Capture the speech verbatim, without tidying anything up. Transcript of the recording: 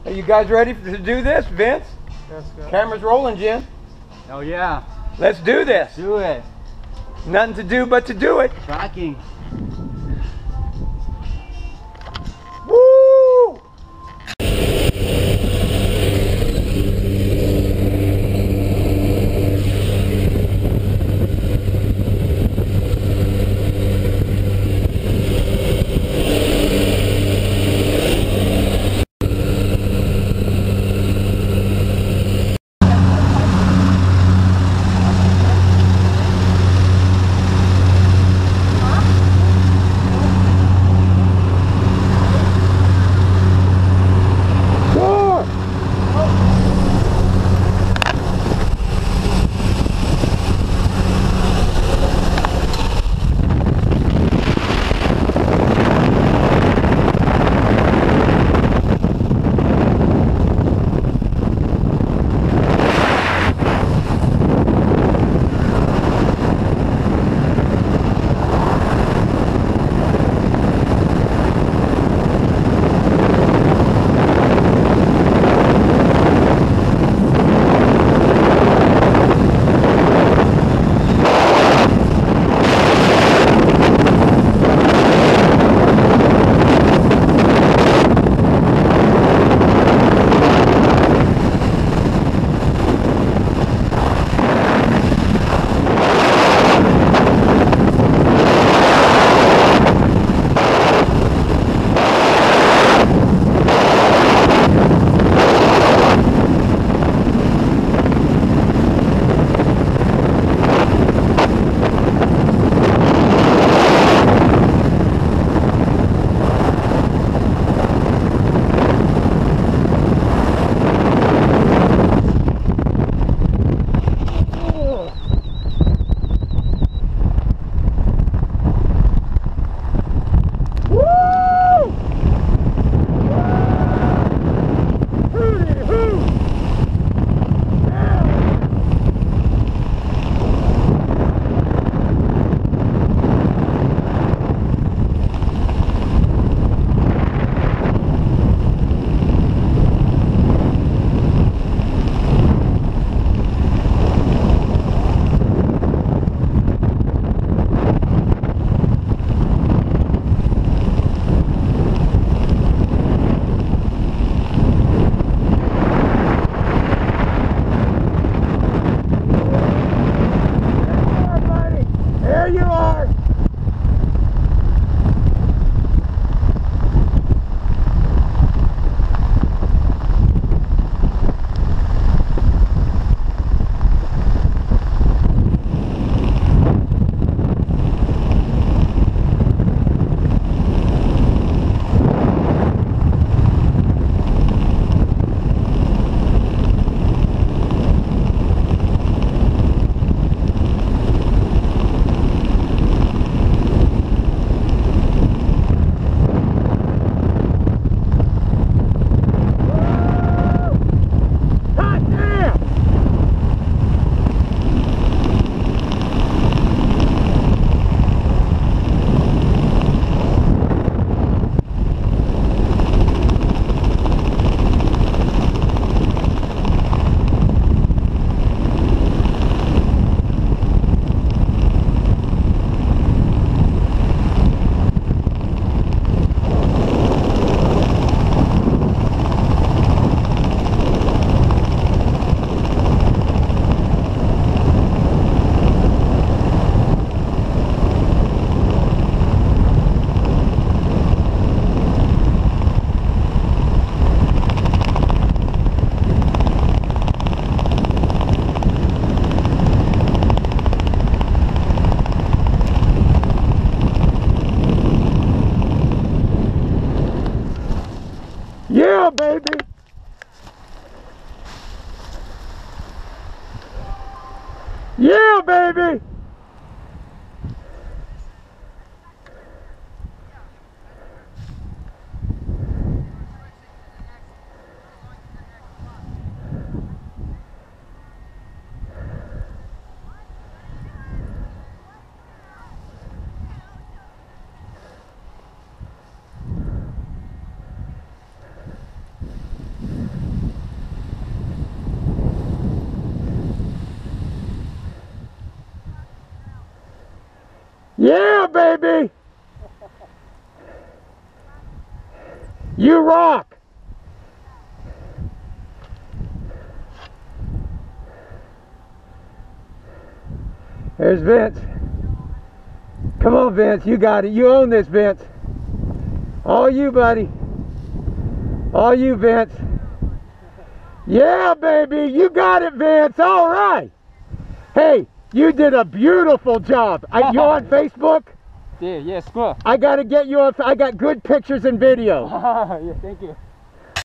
Are you guys ready to do this, Vince? Yes, sir. Camera's rolling, Jen. Oh yeah. Let's do this. Do it. Nothing to do but to do it. Tracking. Woo! Yeah, baby. Yeah, baby. Yeah, baby. You rock. There's Vince. Come on, Vince. You got it. You own this, Vince. All you, buddy. All you, Vince. Yeah, baby. You got it, Vince. All right. Hey, you did a beautiful job. I, you on Facebook? Yeah, yes, good. I got to get you on. I got good pictures and video. Yeah, thank you.